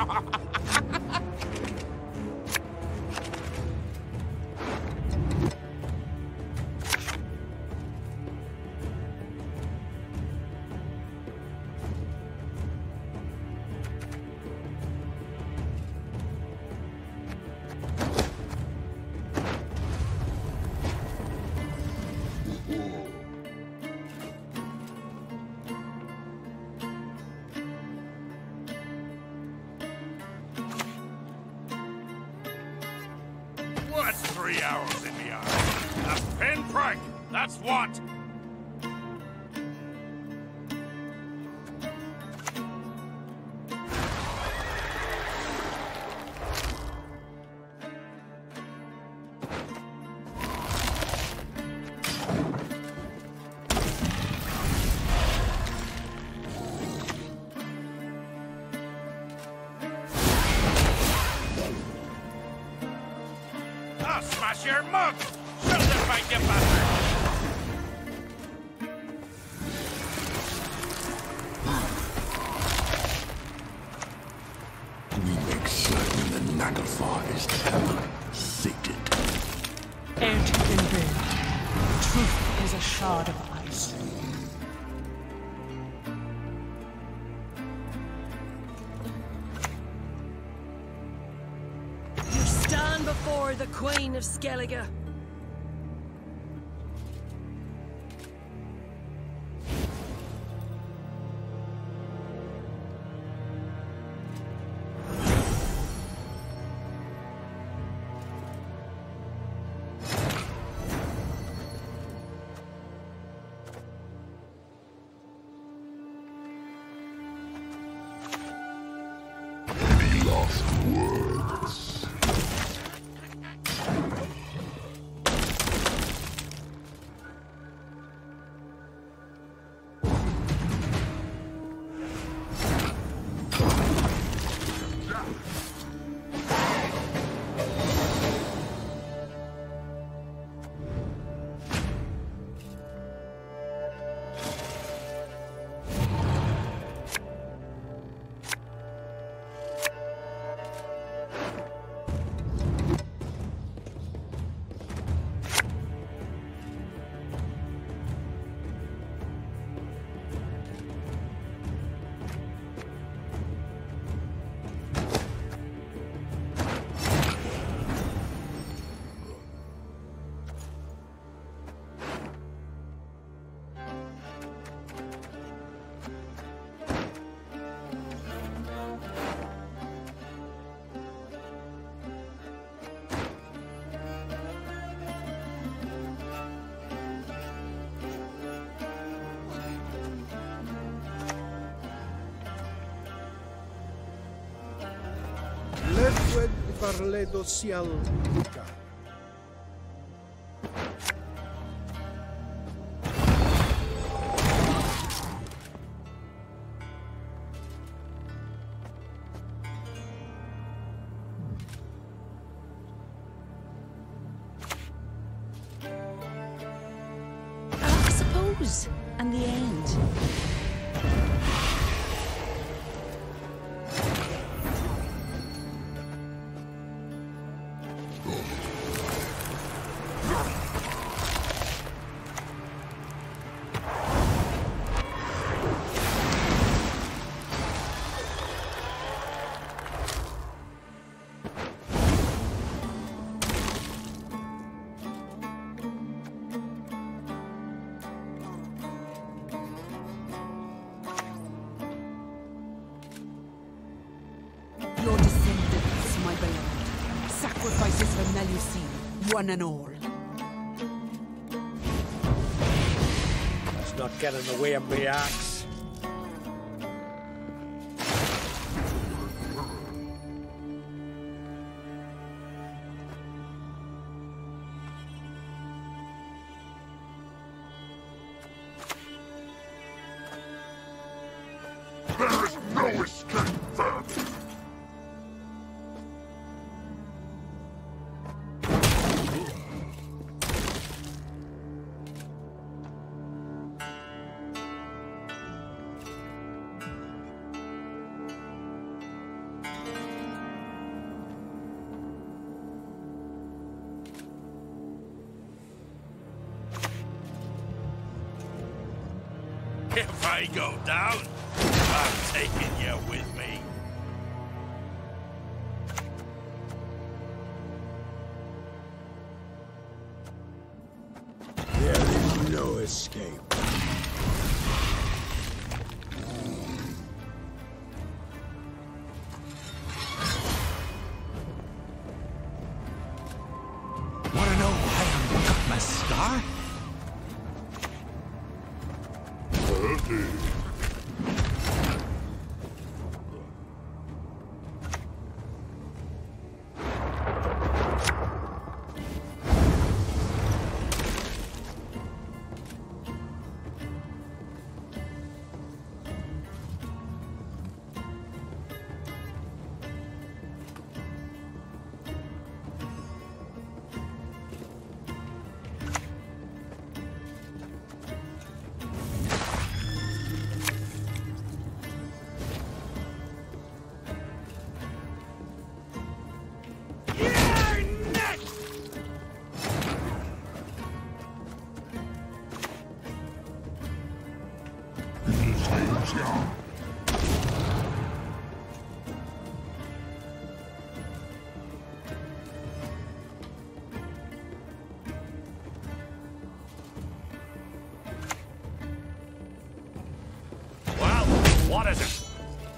What's 3 hours in the eye? A pinprick! That's what! I'll smash your mug! Show them my get bastard! We make certain the Naglfar is ever sated. Airtight and brave. Truth is a shard of ice. You stand before the Queen of Skellige. Any last words? Ledwed Barledo Sial Luca. I suppose. And the end. Your descendants, my beloved. Sacrifices for Melusine, one and all. Let's not get in the way of me axe. There is no escape from it. If I go down, I'm taking you with me. There is no escape. Wanna know why I got my star? Well, what is it?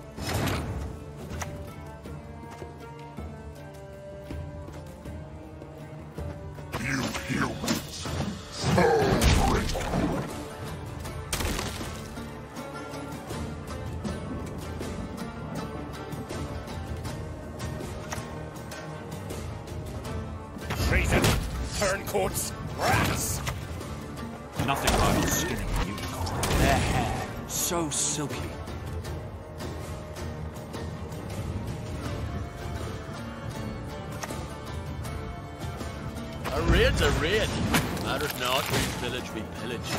You humans, so grateful. Treason, turncoats, rats! Nothing rivals skinning a unicorn. Their hair, so silky. A raid's a raid. Matters not whose village we pillage.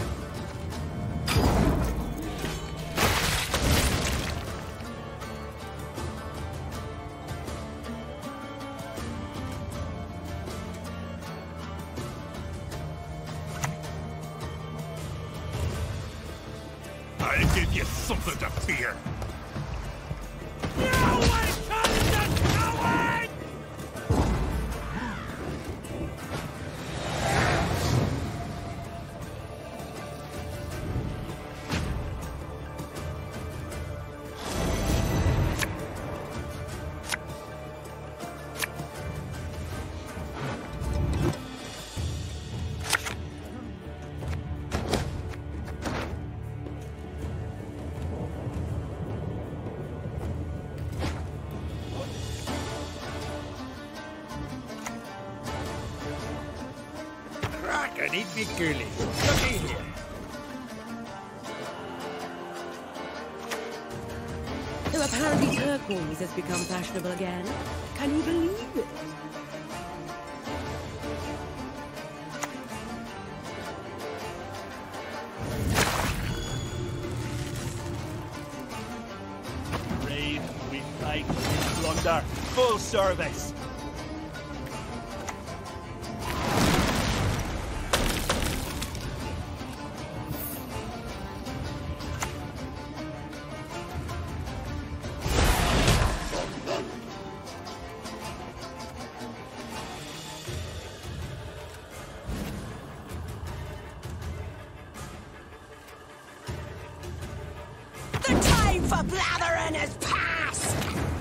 I'll give you something to fear. Crack and eat me girly. Looky here. So apparently turquoise has become fashionable again. Can you believe it? Raid, we fight, we plunder. Full service. The time for blathering is past!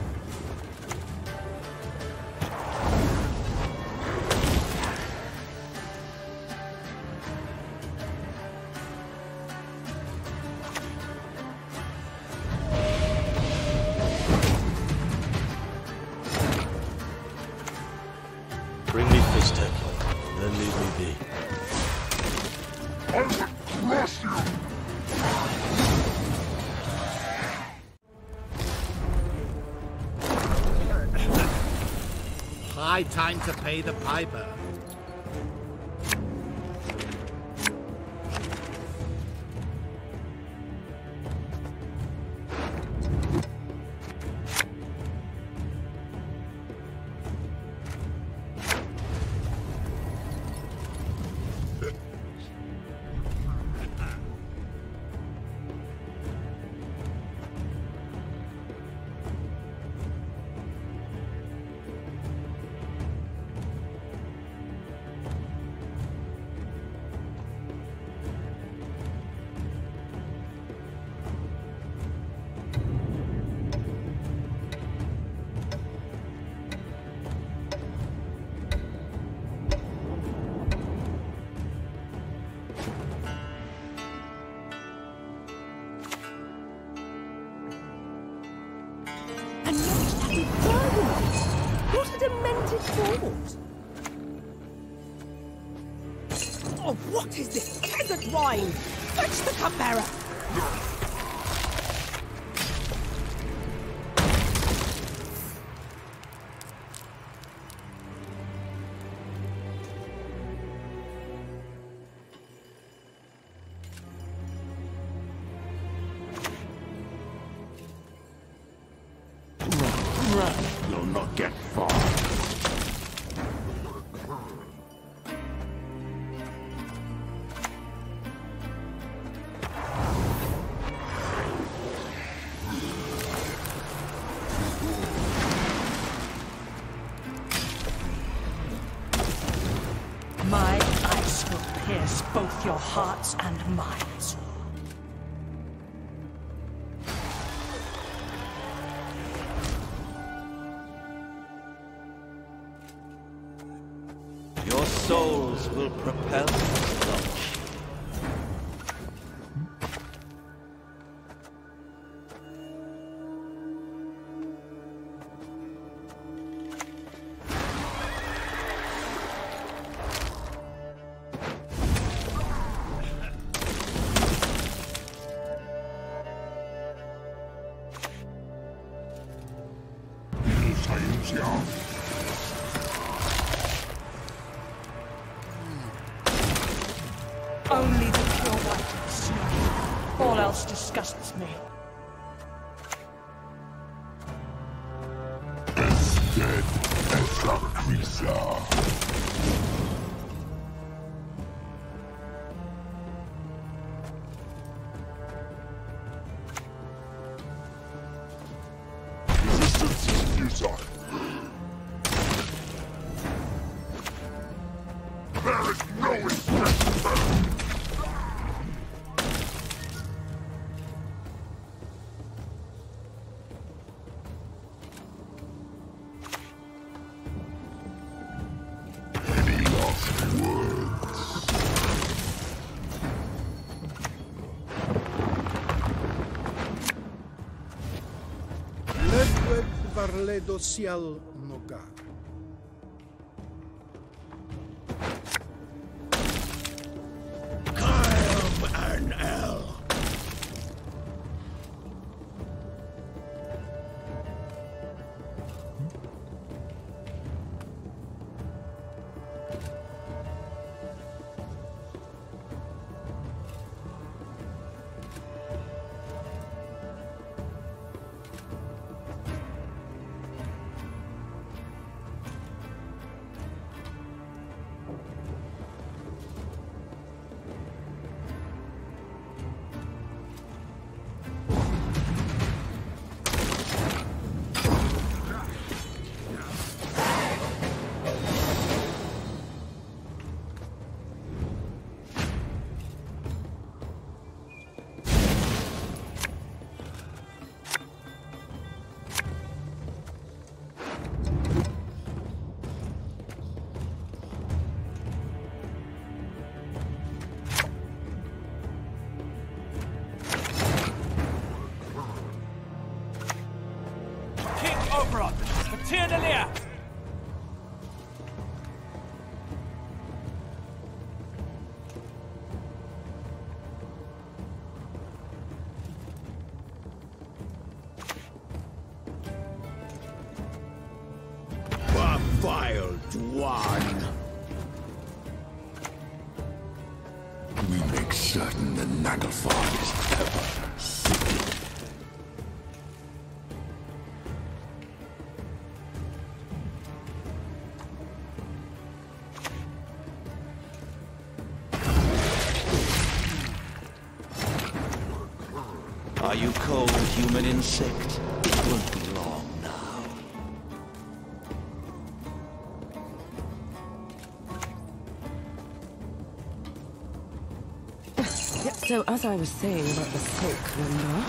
Bring me fish turkey, then leave me be. I will crush you! High time to pay the piper. fort. Oh, what is this peasant wine? Fetch the cupbearer! You'll not get far. My ice will pierce both your hearts and minds. Your souls will propel you launch. Only the pure white is snow. All else disgusts me. Dead as a creature. Resistance is futile. There is no escape. Any last words? Ledwed varledo sial noga. King Oberon, the Tyr de Lear! Vile Dwan! We make certain the Naglfar is ever seated. Are you cold, human insect? It won't be long now. Yeah, so as I was saying about the silk, remember?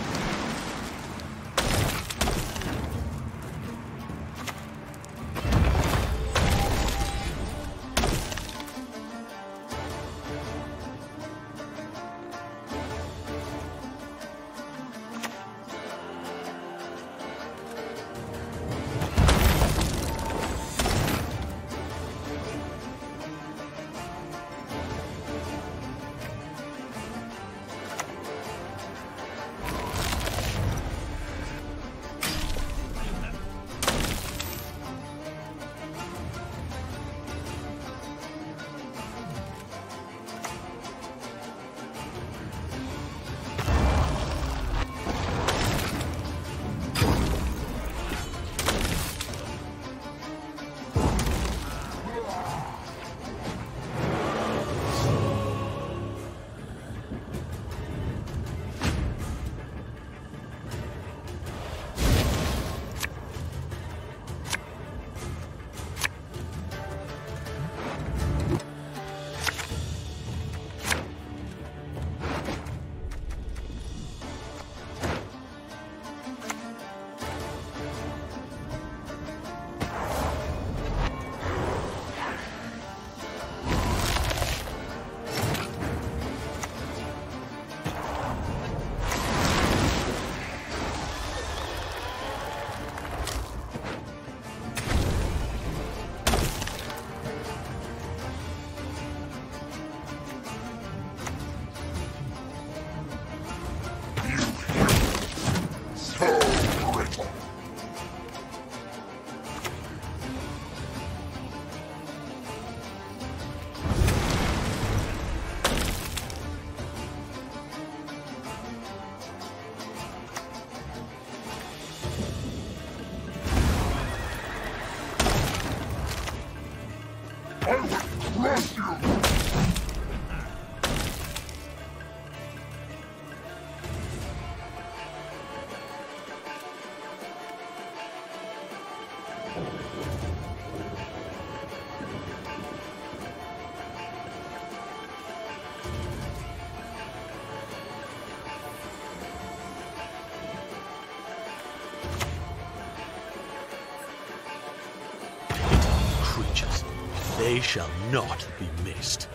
Creatures. They shall not be missed.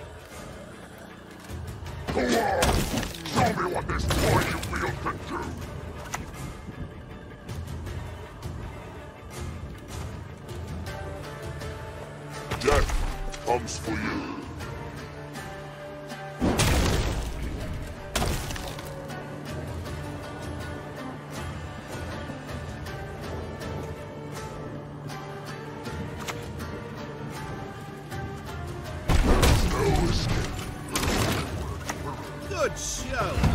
Go on! Show me what this toy you wield can do! Death comes for you. Good show.